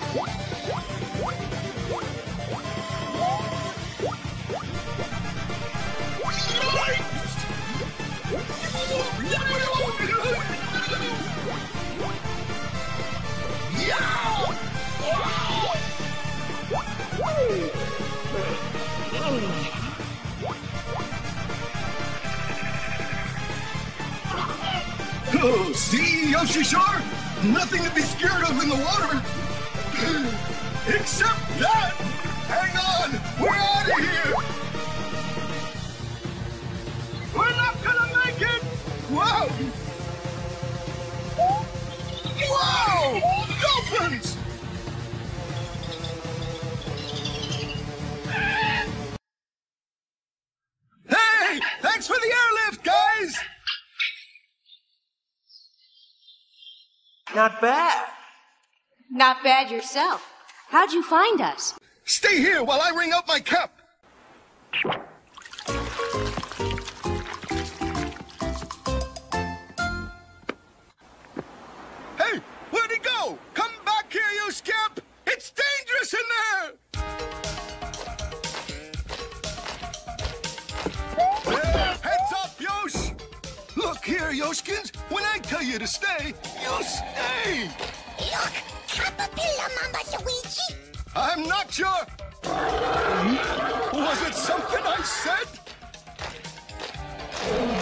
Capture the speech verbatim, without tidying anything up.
Oh, see, Yoshi Shore? Nothing to be scared of in the water. Except that! Hang on! We're out of here! We're not gonna make it! Wow! Wow! Dolphins! Hey! Thanks for the airlift, guys! Not bad. Not bad yourself. How'd you find us? Stay here while I ring up my cap. Hey, where'd he go? Come back here, you scamp! It's dangerous in there! Hey, heads up, Yosh! Look here, Yoshkins. When I tell you to stay, you stay! Look! Caterpillar, Mama Luigi! I'm not sure. Was it something I said?